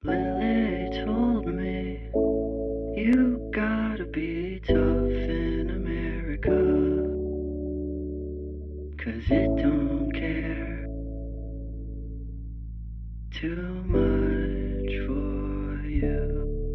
Lily told me you gotta be tough in America, 'cause it don't care too much for you.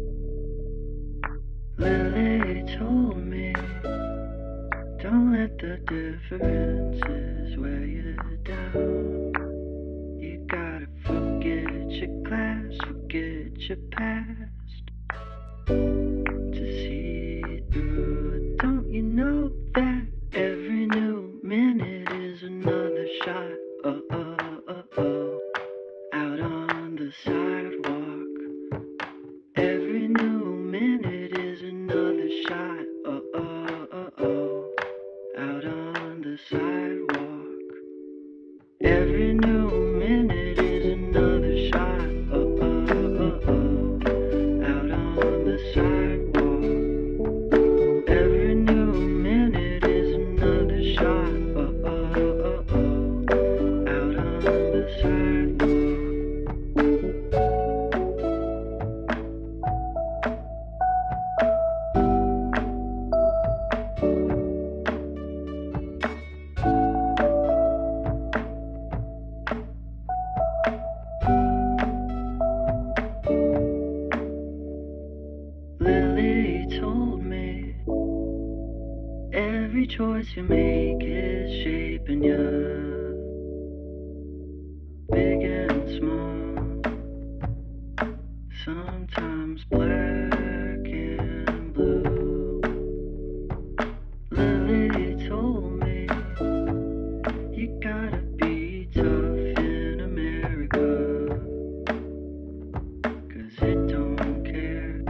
Lily told me don't let the differences weigh you down. You gotta forget your class, forget your past to see through. Don't you know that every new minute is another shot? Oh, oh, oh, oh. Out on the sidewalk. Every new minute is another shot. Oh, oh, oh, oh. Out on the sidewalk. Every new minute is another shot. Oh, oh, oh, oh. Out on the sidewalk. Every new minute is another shot. Oh, oh, oh, oh. Out on the sidewalk. Lily told me every choice you make is shaping you, big and small, sometimes black and blue. Lily told me you gotta be tough in America, 'cause it don't care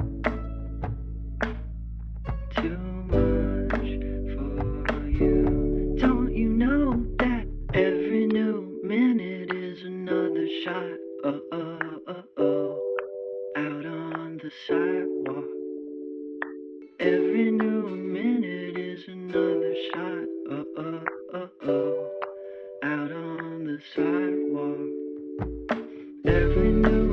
too much for you. Don't you know that every new minute is another shot? Oh, oh, oh, oh. Out on the sidewalk. Every new minute is another shot. Oh, oh, oh, oh. Out on the sidewalk. Every new